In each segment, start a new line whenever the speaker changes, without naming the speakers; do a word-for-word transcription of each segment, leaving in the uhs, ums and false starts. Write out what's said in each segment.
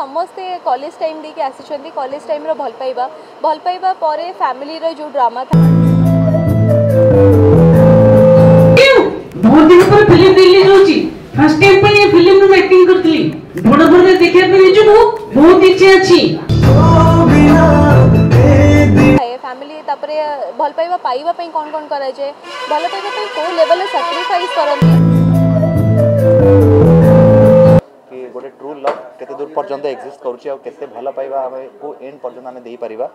समस्ते college time देके आसी कॉलेज टाइम रो भल पाइबा भल पाइबा परे फैमिली रो जो ड्रामा था
बहुत दिन पर फिल्म रिलीज होची फर्स्ट टाइम पर ये फिल्म में एक्टिंग करतली बड़ बड़ देखिया पे निजु बहुत इच्छा अछि
फैमिली तापरे भल पाइबा पाइबा पई कोन कोन करा जे भल पाइबा पई को लेवल रे सैक्रिफाइस करंती
कि गोटे ट्रू लव केते दूर पर्यंत एक्जिस्ट करूची आ केते भल पाइबा हमें को एंड पर्यंत हमें देई परिबा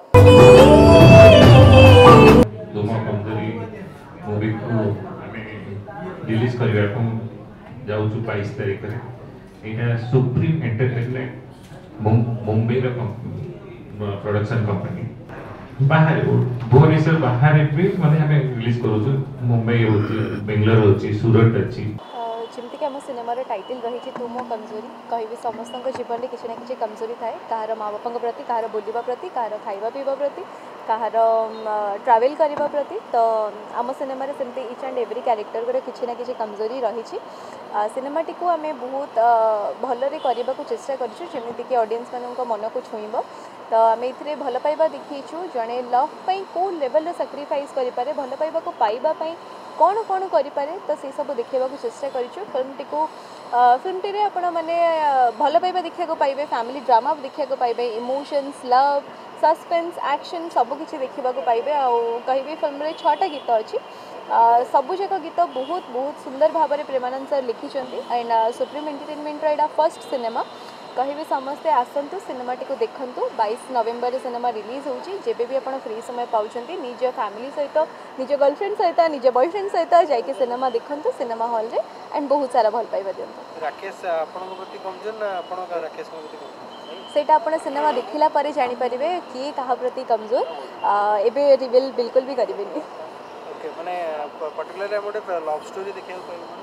तुम कंजरी मूवी को रिलीज करबा को जाऊ छु बाईस तारीख रे एटा सुप्रीम एंटरटेनमेंट मुंबई रो प्रोडक्शन कंपनी बाहर भुवनेश्वर बाहर भी माने हमें रिलीज करू छु मुंबई होची बेंगलोर होची सूरत अछि
जमती कि आम सिनेमार टाइटल रही तुम कमजोरी कहि समस्त जीवन में किसी ना किसी कमजोरी थाए कहार माँ बापा प्रति कहार बुलवा प्रति कहार खाइबा पीवा प्रति कहार ट्रावेल करने प्रति तो आम सिनेमा सेमती इच एंड एवरी क्यारेक्टर किसी ना किसी कमजोरी रही सिनेमाटी को आम बहुत भलरे करने को चेष्टा करमती कि ऑडियंस मान मन को छुईब तो आम ये भल पाइबा देखीचु जड़े लव पाई को लेवल सैक्रिफाइस करें भल पाइबा को पाइबा पाई कौन कौन करें तो से सब देखा चेष्टा करूँ फिल्मटी को फिल्मटी रे आपण मैंने भल पाइबा देखा पाइबे फैमिली ड्रामा देखा पाइबे इमोशंस लव सस्पेंस एक्शन सबकि देखा पाइबे आबी फिल्म रे छटा गीत अच्छी सबुजाक गीत बहुत बहुत सुंदर भाव में प्रेमानंद सर लिखिं एंड सुप्रीम एंटरटेनमेंट एटा फर्स्ट सिनेमा कहे समस्ते आसतु सिनेमाटी को देखु बाईस नवेम्बर सिनेमा रिलीज होची जेबे भी आप फ्री समय पाँच निज फैमिली सहित निज गर्लफ्रेंड सहित निज बॉयफ्रेंड सहित जाके सिनेमा देखु सिनेमा हॉल रे एंड बहुत सारा भल पाइबा दिंतु
राकेश आपन प्रति कमजोर ना आपन का राकेश प्रति कमजोर
सेटा आपण सिनेमा देखिला परे जानि परिबे किए कहा प्रति कमजोर एबे रिवील बिल्कुल भी करिबेनी
ओके माने पर्टिकुलर हमोटे लव स्टोरी देखियो पाइबो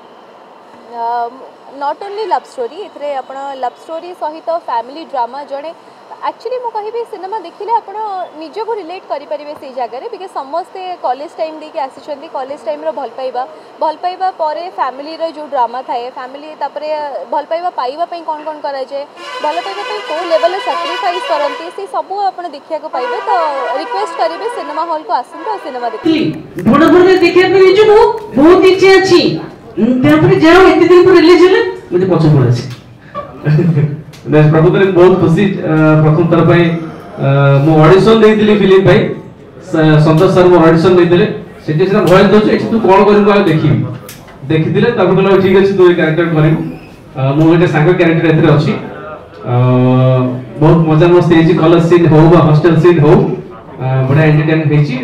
नॉट ओनली लव स्टोरी इतरे आपण लव स्टोरी सहित फैमिली ड्रामा जड़े एक्चुअली मु कहि सिनेमा देखिले आपण निज को रिलेट करि परिबे से जगह रे बिकॉज समस्ते कॉलेज टाइम देके आसी कॉलेज टाइम रो भल पाइबा भल पाइबा परे फैमिली रो जो ड्रामा थाए फैमिली तापरे भल पाइबा पाइबा पई कोन कोन करा जे भल पाइबा पई को लेवल रे सैक्रिफाइस करंती से सब आपण देखिया को पाइबे तो रिक्वेस्ट करिवे सिनेमा हॉल को आसंतो सिनेमा देखि
बड़ बड़ देखिया पे निजु बहुत इच्छा अछि तापरे जाओ एते दिन पर रिलीज होला मुझे पछ पड़ अछि नेस प्रभुतर बहुत खुशी प्रथम तरफ पई मो ऑडिशन देइतिली फिल्म पई संतोष सर मो ऑडिशन देइतिले सेटे से भय दोछ एठी तू कोन करिबो आ देखिबी देखिदिले तब कहलो ठीक अछि तू ए कैरेक्टर करिबो मो एटे सांग कैरेक्टर एतरे अछि बहुत मजा मस्ती हेछि कलर सीन हो बा हॉस्टल सीन हो बड़ा एंटरटेन हेछि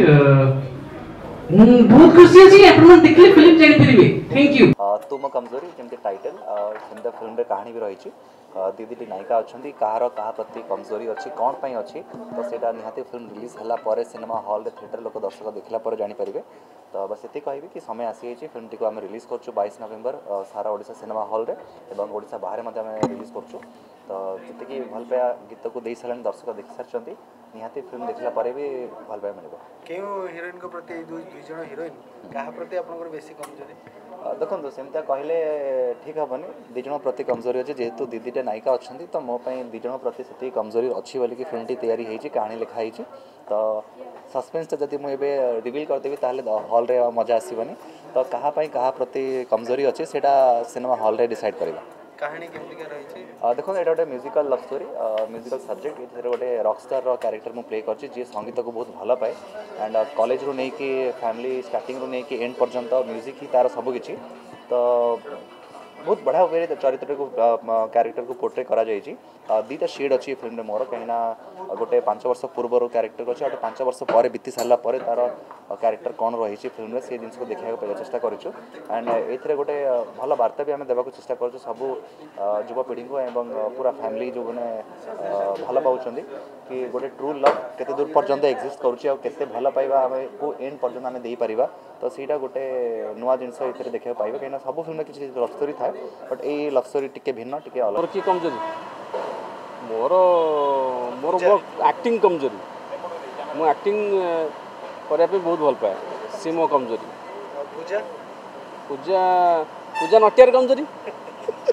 बहुत खुशी अछि अपन देखले फिल्म जानि परिबे थैंक यू
तुम कमजोरी जेमते टाइटल सेमते फिल्म रे कहानी भी रही दीदी नायिका अच्छा कहार क्या प्रति कमजोरी अच्छी कौन पाई अच्छी तो सेटा निहाती फिल्म रिलीज है सिनेमा हॉल रे थिएटर लोक दर्शक देखला जानीपारे तो बस ये कहबी कि समय आसी फिल्म टी आम रिलीज कर बाईस नवेम्बर सारा ओडिशा सिनेमा हॉल रे एवं ओडिशा बाहर रिलीज कर तो जी भल पाया गीत को दे सारे दर्शक देख सारी निहाती फिल्म देखला परे भी भल पाया मिल
क्यों हिरोइन को प्रति दुई जन हिरोइन क्या प्रति आपन बेसी कमजोरी
देखो सेमती कहले ठीक हेनी दिज प्रति कमजोरी अच्छे जेहेतु दीदीटे नायिका अच्छा तो मोपाई दिज प्रति से कमजोरी अच्छी बोलिकी फिल्म टी तैयारी होती कहानी लिखाई तो सस्पेन्स जब मुझे रिवील करदेवी ताले हॉल रे मजा आसबनी तो कहाँ कहा प्रति कमजोरी अच्छे से सिनेमा हॉल रे डिसाइड करवा
कहानी केमतिका रही
देखो ये गोटे musical love story musical subject ये गोटे रॉकस्टार रो कैरेक्टर मु प्ले करछि जे संगीत को बहुत भल पाए एंड कॉलेज रू नहीं कि फैमिली स्टार्टिंग रू नहीं कि एंड पर्यंत म्यूजिक ही तार सब किछि तो बहुत बढ़िया वे चरित्र को कैरेक्टर को पोर्ट्रे करा जाइछि दीटा शेड अच्छी फिल्म रे मोर कहीं गोटे पांच वर्ष पूर्वर कैरेक्टर अच्छे गोटे पांच वर्ष पर बीती सारा पर तार कैरेक्टर कौन रही फिल्म से जिन को देखा चेष्टा करूँ एंड ये गोटे भल वार्ता भी आम देवा चेष्टा करूँ सब युवपीढ़ी को एवं पूरा फैमिली जो मैंने भल पाँच कि गोटे ट्रू लव केते दूर पर्यंत एक्जिस्ट करुँचे भल पाइबा आम को एंड पर्यंत आम दे पारिबा तो सीटा गोटे नुआ जिनस ये देखा पाइबा कहीं सब फिल्म किसी लव स्टोरी थाए बट ये लव स्टोरी टिके भिन्न टिके अलग
की कमजोरी मोर मोर एक्टिंग कमजोरी मु एक्टिंग करने बहुत भल पाए सी मो कमजोरी
पूजा
पूजा पूजा नटियार कमजोरी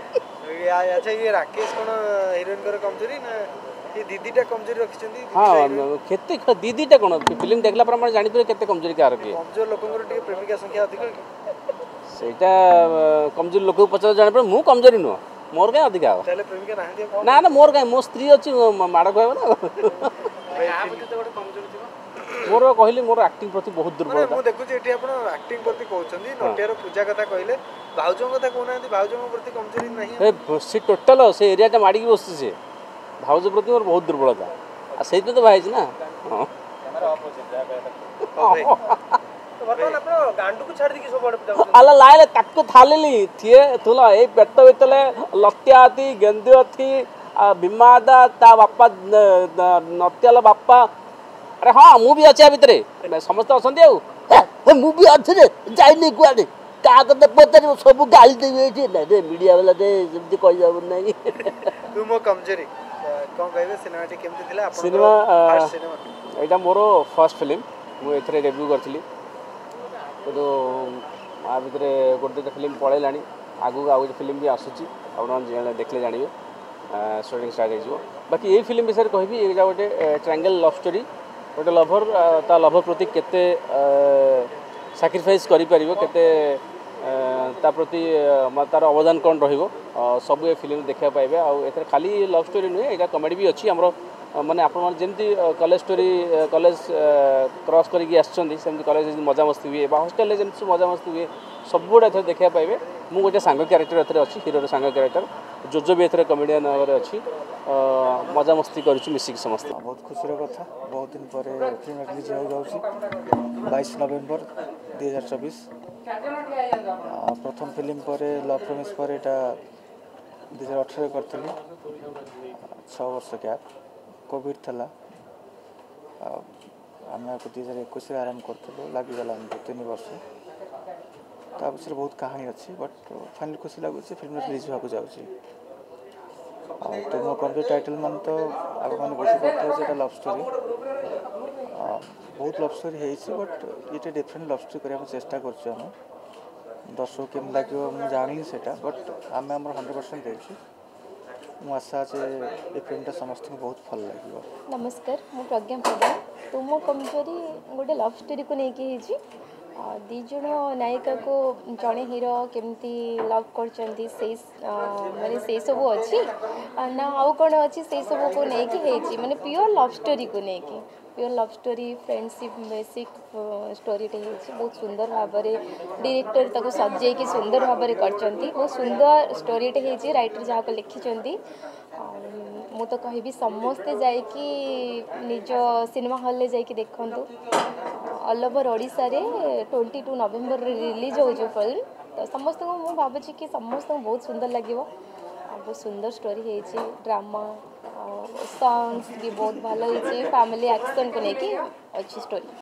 अच्छा ये राकेश कौन हिरोइन कर कमजोरी ना ये दीदीटा कमजोरी रखिछंती
हाँ केते दीदीटा कौन फिल्म देखला पर हम जानि पे केते कमजोरी कार के
कमजोर लोकंकर टिके प्रेमिका संख्या अधिक कि
सेटा कमजोरी लोक पचास जानि पर मु कमजोरी नुह मोर का अधिक हो
ताले प्रेमिका ना
ना ना मोर का मो स्त्री अछि माड़ कहबो ना मोर कहली मोर एक्टिंग प्रति बहुत दुर्बलता
मु देखु एठी आपण एक्टिंग प्रति कहउछंदी नटियार पूजा कथा कहले भाउजों कथा कहउनांती भाउजों प्रति कमजोरी नहीं
ए से टोटल से एरिया टा माडी बसछि से भाउज प्रति मोर बहुत दुर्बलता आ सेहि पे तो भाई छी ना हां कैमरा ऑफ हो जा
वर्तमान आपण गांडू को छाड़ दी कि सब बड़
अला लायले ताको थालेली थिए तुला ए पेट वितले लत्याती गेंद्योथी बिमादा ता बापा नत्याला बापा अरे हाँ मु भी अच्छे भितर समस्त अच्छा मु भी अच्छे जाइनी कुआडे का कते पचार सब गाली देबे ना रे मीडिया वाला दे जल्दी कहि जाब नहीं
तू मो कमजोरी कोन कहबे सिनेमा टे केमती थिला आपण
सिनेमा
फर्स्ट सिनेमा
एटा मोर फर्स्ट फिल्म मु एथरे डेब्यू करथिली तो आ भितर गोटे फिल्म पळेलानी आगु आगु फिल्म भी आसुची आपण देखले जानिबे स्टार्टिंग स्टार्ट हो बाकी ये फिल्म विषय कहबी एटा गोटे ट्रायंगल लव स्टोरी गोटे लभर ता लभर प्रति केते सैक्रिफाइस करि परिबो केते ता प्रति तार अवदान कौन रहिबो सब ए फिल्म देखा पाइबे आ एथरे खाली लव स्टोरी नुहे एटा कॉमेडी भी अछि हमरो माने आपण मन जेमती कॉलेज स्टोरी कॉलेज क्रॉस करिक आछछन्ती सेमती कॉलेज मजा मस्ती हुए बा हॉस्टल जेमती मजा मस्ती हुए सब गुड एथरे देखा पाइबे मु गोटे सांग कैरेक्टर एथरे अछि हीरो सांग कैरेक्टर जोजो भी एथरे कॉमेडियन भाବରେ अछि मजा मस्ती करूछु मिसिक समस्त
बहुत खुशी कथा बहुत दिन पर फिल्म रिलीज हो जाउछि बाईस नवंबर दो हज़ार चौबीस प्रथम फिल्म पर लव प्रॉमिस पर एटा दो हज़ार अठारह करथली छह वर्ष गैप कोविड थला आम दो हज़ार इक्कीस आरंभ करथलो लागि गला तीन वर्ष ता विषय बहुत कहानी अच्छी बट फाइनल खुशी लगुच फिल्म रिलीज होगा जाऊँगी तो मो कम टाइटल मान तो आप मैंने बुझी पार्थे लव स्टोरी बहुत लव स्टोरी है बट ये डिफरेंट लव स्टोरी करने चेष्टा करें दर्शक केम लगे मुझे जानी से बट आम आम हंड्रेड परसेंट देखी मु आशा जे ये फिल्मटा समस्त बहुत भल लगे
नमस्कार मु प्रज्ञा प्रधान तुम कमजोरी गोटे लव स्टोरी को लेकिन दिज नायिका को जड़े हीरो केमती लव कर माने से सब अच्छी ना आउ कौन अच्छी से सब को लेकिन माने प्योर लव स्टोरी को लेकिन pure love story friendship basic story बहुत सुंदर भाव डायरेक्टर ताको सजे कि सुंदर भाव कर बहुत सुंदर स्टोरीटे होती राइटर जहाँ को लिखिं मु तो कहबी समस्ते जाइकी निज सिनेमा हॉल ले जाइकी देखंतु ऑल ओवर ओडिशा रे बाईस नवंबर रिलीज हो जो फिल्म तो समस्त को मु भाबुची कि समस्त को बहुत सुंदर लगिवो बहुत सुंदर स्टोरी है ड्रामा सॉन्ग्स भी बहुत भल होती फैमिली एक्शन को लेकिन अच्छी स्टोरी।